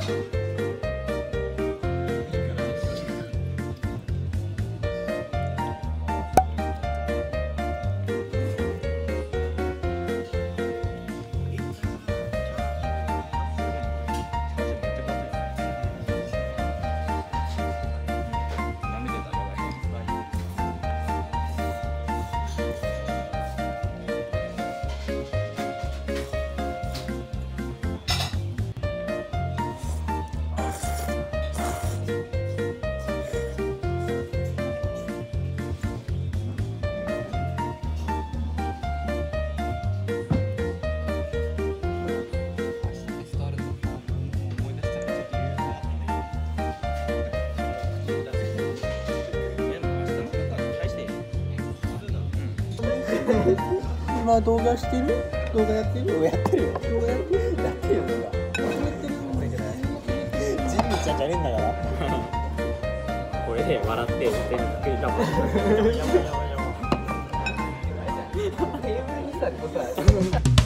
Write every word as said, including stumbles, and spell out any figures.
今動画してる？動画やってる？ 動画やってるよ。 動画やってる？ やってるよ動画。ジンミちゃんじゃねえんだから。 これで笑って全部クリカップ。やばいやばいやばい。